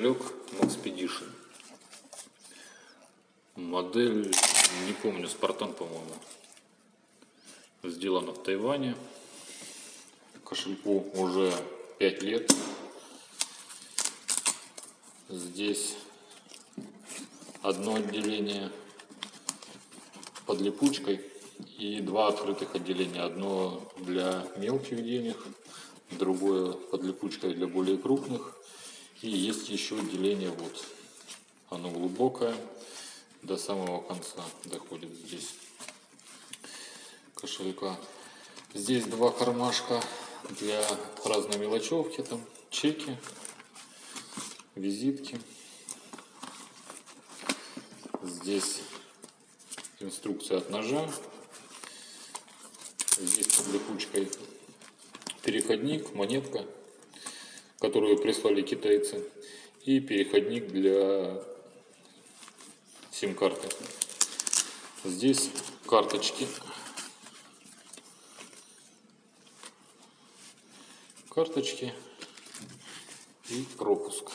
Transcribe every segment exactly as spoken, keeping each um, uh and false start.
кошелек Maxpedition. Модель, не помню, Спартан, по-моему. Сделана в Тайване. Кошельку уже пять лет. Здесь одно отделение под липучкой и два открытых отделения. Одно для мелких денег, другое под липучкой для более крупных. И есть еще отделение, вот оно глубокое, до самого конца доходит здесь кошелька. Здесь два кармашка для разной мелочевки, там чеки, визитки. Здесь инструкция от ножа. Здесь под липучкой переходник, монетка, которую прислали китайцы, и переходник для сим-карты. Здесь карточки. Карточки и пропуск.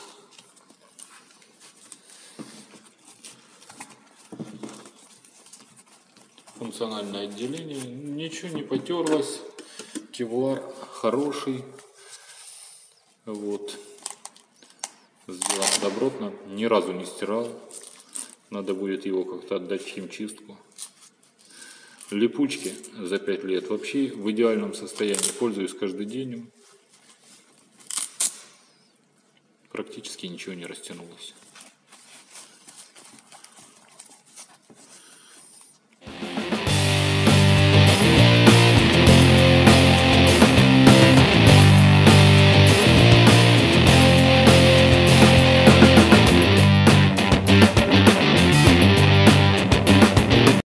Функциональное отделение. Ничего не потерлось. Кевлар хороший. Вот. Сделано добротно. Ни разу не стирал. Надо будет его как-то отдать в химчистку. Липучки за пять лет вообще в идеальном состоянии. Пользуюсь каждый день. Практически ничего не растянулось.